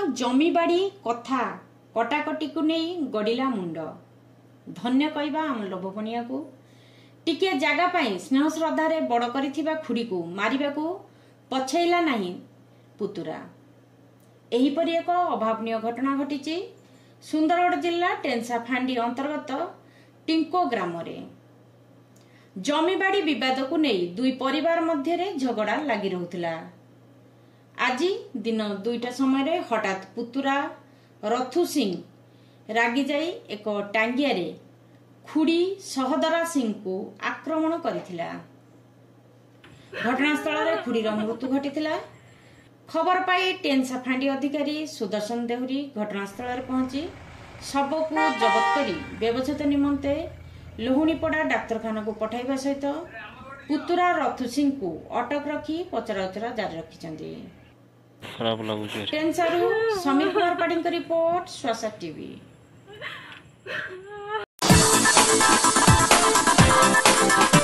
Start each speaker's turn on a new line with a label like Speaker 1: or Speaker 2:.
Speaker 1: जमीबाड़ी कथा कटाकटी को नहीं गड़िला मुंड धन्य कहवा आम लोभपणिया को टिके जगह पाई स्नेह श्रद्धारे बड़ करिथिबा खुड़ी को मारिबा को पछैला नहीं पुतुरा। एहीपरि एक अभावनीय घटना घटी सुंदरगढ़ जिला टेंसा फांडी अंतर्गत टिंको ग्राम रे जमीबाड़ी विवाद को नहीं दुई परिवार मध्य झगड़ा लगी रहुथिला। आज दिन 2टा समय हठात पुतुरा रथु सिंह रागी जाई एक टांगिया रे खुड़ी सहदरा सिंह को आक्रमण करथिला। घटनास्थल रे खुड़ीर मृत्यु घटीथिला। खबर पाई टेंसा फांडी अधिकारी सुदर्शन देहुरी घटनास्थल रे पहुंची शव को जबत करी व्यवच्छेद निमंते लोहुणीपड़ा डाक्तरखाना को पठाइबा सहित पुतुरा रथु सिंह को अटक रखी पचराउचरा जारी रखिछन्ती।
Speaker 2: खराब लागुଛି।
Speaker 1: टेंसारू समीर कुमार पाटिंग रिपोर्ट सुआ सारी टीवी।